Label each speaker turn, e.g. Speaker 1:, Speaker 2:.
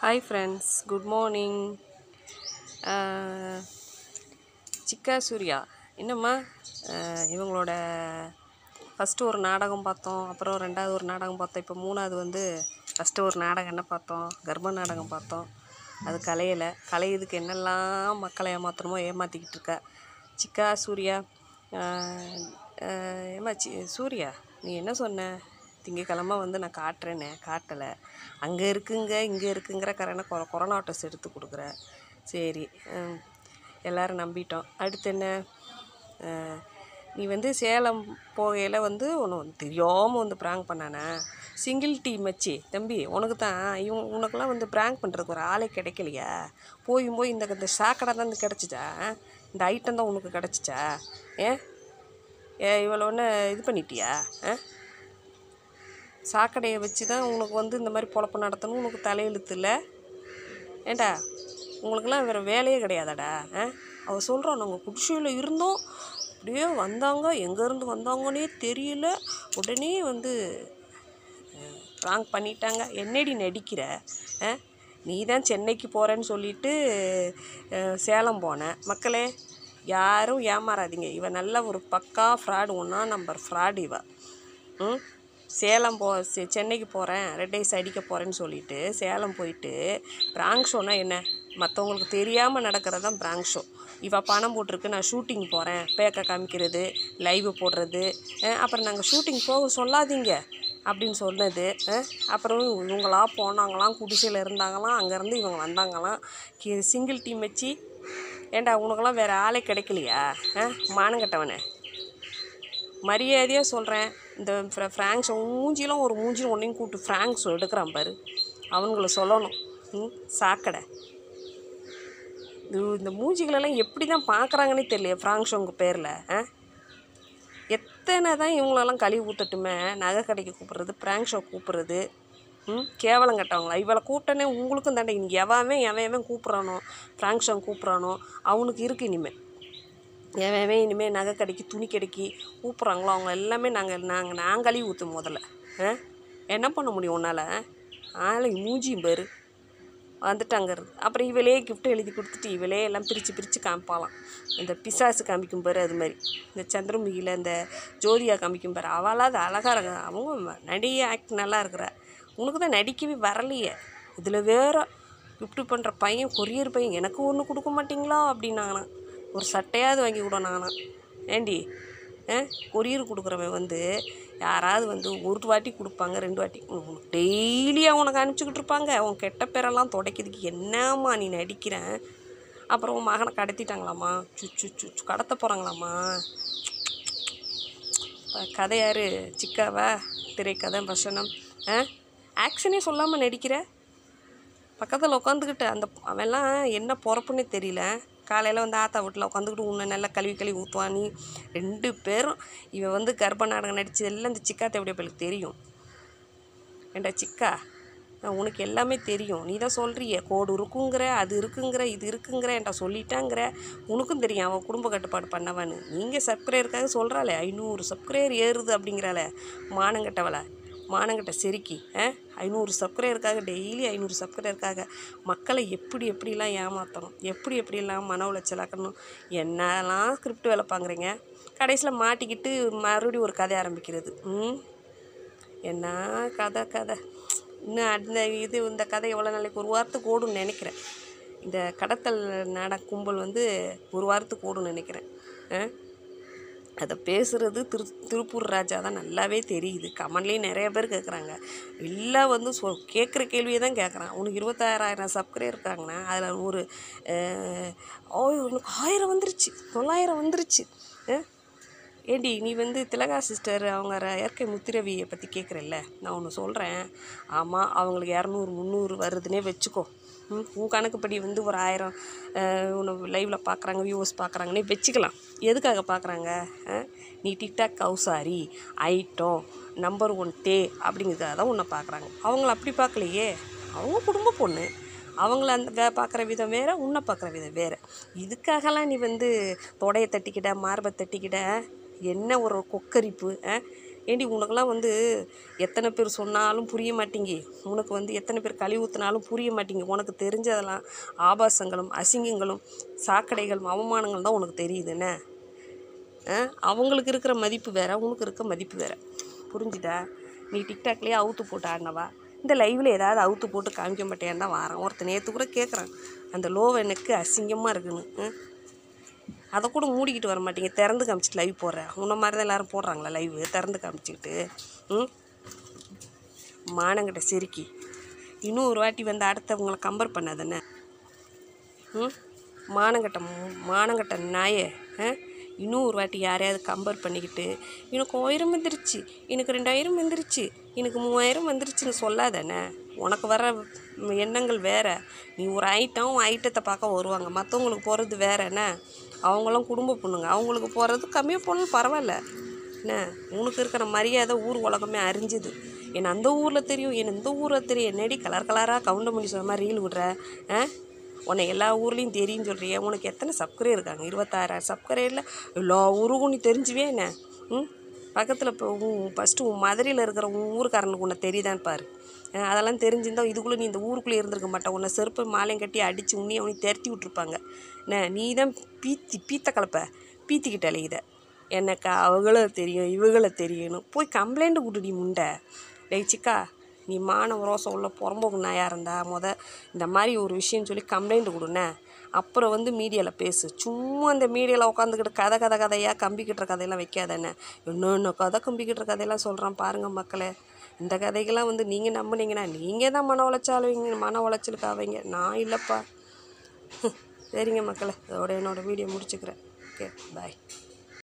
Speaker 1: Hi friends, good morning. சிக்கா சூர்யா என்னம்மா, இவங்களோட ஃபஸ்ட்டு ஒரு நாடகம் பார்த்தோம், அப்புறம் ரெண்டாவது ஒரு நாடகம் பார்த்தோம், இப்போ மூணாவது ஃபஸ்ட்டு ஒரு நாடகம் என்ன பார்த்தோம், கர்ப்ப நாடகம் பார்த்தோம். அது கலையிறதுக்கு என்னெல்லாம் மக்களை ஏமாற்றணுமோ ஏமாற்றிக்கிட்டு இருக்கா சிக்கா சூர்யா. ஏமா சூர்யா, நீ என்ன சொன்ன? திங்கக்கிழமை நான் காட்டுறேன்னு காட்டலை. அங்கே இருக்குங்க இங்கே இருக்குங்கிற கொரோனா டெஸ்ட் எடுத்து கொடுக்குற. சரி, எல்லோரும் நம்பிட்டோம். அடுத்து என்ன? நீ சேலம் போகையில் ஒன்று தெரியாமல் ப்ராங்க் பண்ணானே. சிங்கிள் டீ மச்சி தம்பி, உனக்கு தான் உனக்கெல்லாம் ப்ராங்க் பண்ணுறதுக்கு ஒரு ஆளே கிடைக்கலையா? போய் இந்த சாக்கடை தான் கிடச்சிச்சா? இந்த ஐட்டம் தான் உனக்கு கிடச்சிச்சா? இவ்வளோ ஒன்று இது பண்ணிட்டியா? சாக்கடையை வச்சு தான் உனக்கு இந்த மாதிரி பொழப்பு நடத்தணும் உனக்கு தலையெழுத்து இல்லை? ஏண்டா, உங்களுக்கெல்லாம் வேறு வேலையே கிடையாதாடா? அவள் சொல்கிறான், நாங்கள் குடிசையில் இருந்தோம், அப்படியே வந்தாங்க, எங்கேருந்து வந்தாங்கன்னே தெரியல, உடனே ப்ராங்க் பண்ணிட்டாங்க. என்னடி நடிக்கிற? நீ தான் சென்னைக்கு போகிறேன்னு சொல்லிவிட்டு சேலம் போனேன். மக்களே, யாரும் ஏமாறாதீங்க. இவன் நல்ல ஒரு பக்கா ஃப்ராடு, 1 நம்பர் ஃப்ராடு இவ. சேலம் சென்னைக்கு போகிறேன், ரெட் ஐஸ் அடிக்க போகிறேன்னு சொல்லிவிட்டு சேலம் போயிட்டு ப்ராங்க் ஷோனா என்ன? மற்றவங்களுக்கு தெரியாமல் நடக்கிறது தான் ப்ராங்க் ஷோ. இவள் பணம் போட்டிருக்கு, நான் ஷூட்டிங் போகிறேன், பேக்க காமிக்கிறது, லைவ் போடுறது. அப்புறம் நாங்கள் ஷூட்டிங் போக சொல்லாதீங்க அப்படின்னு சொன்னது. அப்புறம் இவங்களாம் போனாங்களாம், குடிசையில் இருந்தாங்களாம், அங்கேருந்து இவங்க வந்தாங்களாம். சிங்கிள் டீம் வச்சு. ஏண்டா, உனக்கெல்லாம் வேறு ஆளே கிடைக்கலையா? மானங்கட்டவனே, மரியாதையாக சொல்கிறேன். இந்த ஃப்ராங்க்ஸ் மூஞ்சிலாம் ஒரு மூஞ்சிலும் ஒன்றையும் கூப்பிட்டு ஃப்ராங்க்ஸ் எடுக்கிறான் பாரு, அவனுங்களை சொல்லணும். சாக்கடை இந்த மூஞ்சிகளெல்லாம் எப்படி தான் பார்க்குறாங்கன்னே தெரியல ஃப்ராங்க் ஷோங்க பேரில். எத்தனை தான் இவங்களெல்லாம் கழுவி ஊற்றட்டுமே, நகை கடைக்கு கூப்பிட்றது, ப்ராங்க் ஷோ கூப்பிட்றது. கேவலம் கட்டவங்களா? இவளை கூப்பிட்டனே உங்களுக்கும் தாண்டா. இன்றைக்கி எவன் கூப்பிட்றானோ, ப்ராங்க் ஷோ கூப்பிட்றானோ அவனுக்கு இருக்குது இனிமேல். இனிமேல் நகை கடைக்கு, துணி கடைக்கு கூப்பிட்றாங்களோ அவங்க எல்லாமே நாங்கள் கழுவி ஊற்றும் முதல்ல. என்ன பண்ண முடியும் உன்னால்? ஆளை மூஞ்சியும் பேர் வந்துட்டாங்கிறது. அப்புறம் இவளே கிஃப்ட் எழுதி கொடுத்துட்டு இவளே எல்லாம் பிரித்து காமிப்பாலாம். இந்த பிசாசு காமிக்கும் பாரு, அது மாதிரி இந்த சந்திரமுகியில் இந்த ஜோதியா காமிக்கும் பாரு, அவளாவது அழகாக இருக்க. அவங்க நடிகை ஆக்ட் நல்லா இருக்கிற. உனக்கு தான் நடிக்கவே வரலையே. இதில் வேறு கிஃப்ட் பண்ணுற பையன், கொரியர் பையன், எனக்கு ஒன்று கொடுக்க மாட்டிங்களா அப்படின்னாங்கண்ணா. ஒரு சட்டையாவது வாங்கி விடணாங்கண்ணா. ஏண்டி, கொரியர் கொடுக்குறவன் யாராவது ஒரு வாட்டி கொடுப்பாங்க, 2 வாட்டி டெய்லியாக உனக்கு அனுப்பிச்சிக்கிட்டு இருப்பாங்க. உன் கெட்ட பேரெல்லாம் துடைக்கிறதுக்கு என்னம்மா நீ நடிக்கிறேன்? அப்புறம் உன் மகனை கடத்திட்டாங்களாம்மா, கடத்த போகிறாங்களாம்மா. கதை யார்? சிக்காவா? திரைக்கதை வசனம் ஆக்ஷனே சொல்லாமல் நடிக்கிற. பக்கத்தில் உட்காந்துக்கிட்டு அவன்லாம் என்ன பொறப்புன்னே தெரியல. காலையில் ஆத்தா வீட்டில் உட்காந்துக்கிட்டு உன்னை நல்லா கழுவி ஊற்றுவான். நீ 2 பேரும் இவன் கர்ப்ப நாடகம் நடித்தது எல்லாம் இந்த சிக்கா தேவடைய பிள்ளைக்கு தெரியும். ஏண்டா சிக்கா, உனக்கு எல்லாமே தெரியும். நீ தான் சொல்கிறிய, கோடு இருக்குங்கிற, அது இருக்குங்கிற, இது இருக்குங்கிற, என்கிட்ட சொல்லிட்டாங்கிற. உனக்கும் தெரியும் அவன் குடும்ப கட்டுப்பாடு பண்ணவான்னு. நீங்கள் சப்ஸ்கிரைபருக்காக சொல்கிறாளே, 500 சப்ஸ்கிரைபர் ஏறுது அப்படிங்கிறாளே, மானங்கிட்ட செருக்கி. 500 சப்ஸ்கிரைபருக்காக, டெய்லி 500 சப்ஸ்கிரைபருக்காக மக்களை எப்படிலாம் ஏமாற்றணும், எப்படிலாம் மன உளைச்சலாக்கணும், என்னெல்லாம் ஸ்கிரிப்ட் வேலை பார்க்குறீங்க. கடைசியில் மாட்டிக்கிட்டு மறுபடியும் ஒரு கதை ஆரம்பிக்கிறது. என்ன கதை இன்னும் இந்த கதை எவ்வளோ நாளைக்கு? ஒரு வாரத்துக்கு ஓடுன்னு நினைக்கிறேன். இந்த கடத்தல் நாடக கும்பல் ஒரு வாரத்துக்கு ஓடுன்னு நினைக்கிறேன். அதை பேசுகிறது திருப்பூர் ராஜா தான், நல்லாவே தெரியுது. கமெண்ட்லேயும் நிறைய பேர் கேட்குறாங்க. எல்லாம் கேட்குற கேள்வியை தான் கேட்குறான். உனக்கு 26,000 சப்ஸ்கிரைபர் இருக்காங்கண்ணா, அதில் உனக்கு 1000 வந்துருச்சு, 900 வந்துருச்சு. ஏண்டி, நீ திலகா சிஸ்டர் அவங்க இயற்கை முத்திரவியை பற்றி கேட்குறல்ல, நான் ஒன்று சொல்கிறேன். ஆமாம், அவங்களுக்கு 200 300 வருதுன்னே வச்சுக்கோ. உன் கணக்குப்படி ஒரு 1000 உன்னை லைவில் பார்க்குறாங்க, வியூவர்ஸ் பார்க்குறாங்கன்னே வச்சுக்கலாம். எதுக்காக பார்க்குறாங்க? நீ டிக்டாக் கௌசாரி, ஐட்டம், நம்பர் 1 டே அப்படிங்கிறதுக்காக தான் உன்னை பார்க்குறாங்க. அவங்கள அப்படி பார்க்கலையே, அவங்க குடும்ப பொண்ணு. அவங்கள அந்த பார்க்குற விதம் வேறு, உன்னை பார்க்குற விதம் வேறு. இதுக்காகலாம் நீ தொடையை தட்டிக்கிட்ட, மார்பை தட்டிக்கிட்ட, என்ன ஒரு கொக்கரிப்பு. ஏண்டி உனக்கெல்லாம் வந்து எத்தனை பேர் சொன்னாலும் புரிய மாட்டேங்கி, உனக்கு வந்து எத்தனை பேர் கழுவி ஊற்றினாலும் புரிய மாட்டேங்கி. உனக்கு தெரிஞ்சதெல்லாம் ஆபாசங்களும் அசிங்கங்களும் சாக்கடைகளும் அவமானங்களும் தான் உனக்கு தெரியுது என்ன. அவங்களுக்கு இருக்கிற மதிப்பு வேறு, உனக்கு இருக்க மதிப்பு வேறு. புரிஞ்சுதா? நீ டிக்டாக்லேயே அவுத்து போட்டு ஆடினவா, இந்த லைவில் ஏதாவது அவுத்து போட்டு காமிக்க மாட்டேன்னு தான் வாரேன். ஒருத்தர் நேற்று கூட கேட்குறான், அந்த லோவை எனக்கு அசிங்கமாக இருக்குன்னு. அதை கூட மூடிக்கிட்டு வர மாட்டீங்க, திறந்து காமிச்சிட்டு லைவ் போடுறேன். உன்ன மாதிரி தான் எல்லோரும் போடுறாங்களா லைவ் திறந்து காமிச்சிக்கிட்டு? மானங்கிட்ட சிரிக்கி இன்னும் ஒரு வாட்டி வந்து அடுத்தவங்களை கம்பேர் பண்ணாதானே. மானங்கட்ட நாயே, இன்னும் ஒரு வாட்டி யாரையாவது கம்பேர் பண்ணிக்கிட்டு எனக்கு 1000 வந்துருச்சு, எனக்கு 2000 வந்துருச்சு, எனக்கு 3000 வந்துருச்சுன்னு சொல்லாதானே. உனக்கு வர எண்ணங்கள் வேறு. நீ ஒரு ஐட்டத்தை பார்க்க வருவாங்க, மற்றவங்களுக்கு போகிறது வேறு என்ன. அவங்களாம் குடும்ப பொண்ணுங்க, அவங்களுக்கு போகிறது கம்மியாக போனாலும் பரவாயில்ல என்ன. உனக்கு இருக்கிற மரியாதை ஊர் உலகமே அறிஞ்சுது. என்னை அந்த ஊரில் தெரியும், என்னை இந்த ஊரில் தெரியும். என்னடி கலர் கலராக கவுண்டமணி சொன்ன மாதிரி ரீல் விடுற? உன்னை எல்லா ஊர்லேயும் தெரியும்னு சொல்கிறிய. உனக்கு எத்தனை சப்ஸ்கிரைபர் இருக்காங்க? 26,000 சப்ஸ்கிரைபரில் எல்லா ஊருக்கும் நீ தெரிஞ்சுவே என்ன. பக்கத்தில் இப்போ ஃபஸ்ட்டு உன் மதுரையில் இருக்கிற உன் ஊருக்காரனுக்கு உன்னை தெரியுதான்னு பாரு. அதெல்லாம் தெரிஞ்சிருந்தால் இதுக்குள்ளே நீ இந்த ஊருக்குள்ளே இருந்திருக்க மாட்டேன். உன்னை செருப்பு மாலையும் கட்டி அடித்து உன்னையும் அவனையும் திரட்டி விட்ருப்பாங்க என்ன. நீ தான் பீத்த கலப்பை பீத்திக்கிட்ட அலையுத. எனக்கு அவங்கள தெரியும் இவங்கள தெரியணும் போய் கம்ப்ளைண்ட்டு கொடுடி முண்டை. டேய் சிக்கா, நீ மான ரோசம் உள்ள புறம்போக்கு நாயாக இருந்தால் இந்த மாதிரி ஒரு விஷயம்னு சொல்லி கம்ப்ளைண்ட் கொடுண்ணே. அப்புறம் வந்து மீடியாவில் பேசு. சும்மா அந்த மீடியாவில் உட்காந்துக்கிட்டு கதையாக கம்பிக்கிட்டுற கதையெல்லாம் வைக்காதானே. இன்னொன்று கதை கம்பிக்கிட்டுற கதையெல்லாம் சொல்கிறான் பாருங்கள் மக்களே. இந்த கதைகள்லாம் வந்து நீங்கள் நம்புனீங்கன்னா நீங்கள் தான் மன உளைச்சலுக்கு ஆவீங்க, நான் இல்லைப்பா. சரிங்க மக்களே, அதோட என்னோடய வீடியோ முடிச்சுக்கிறேன். ஓகே, பாய்.